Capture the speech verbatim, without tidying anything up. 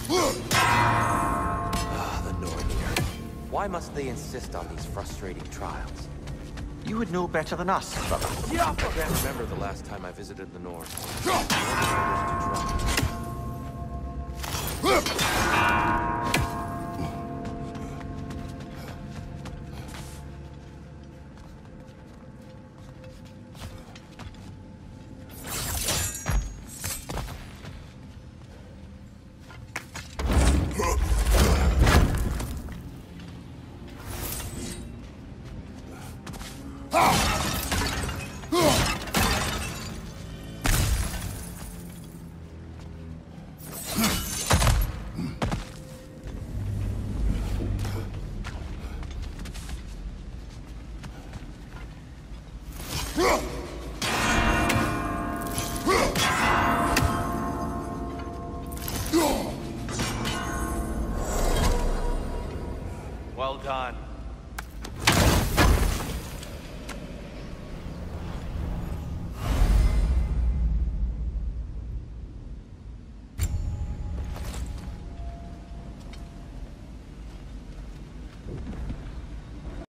Ah, the Nornir. Why must they insist on these frustrating trials? You would know better than us, brother. Yeah, I can't remember the last time I visited the North. I wish to try. Well done.